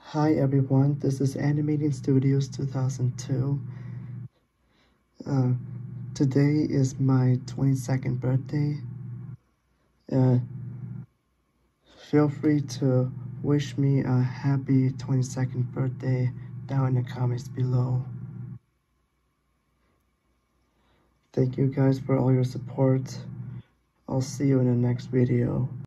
Hi everyone, this is Animating Studios 2002. Today is my 22nd birthday. Feel free to wish me a happy 22nd birthday down in the comments below. Thank you guys for all your support. I'll see you in the next video.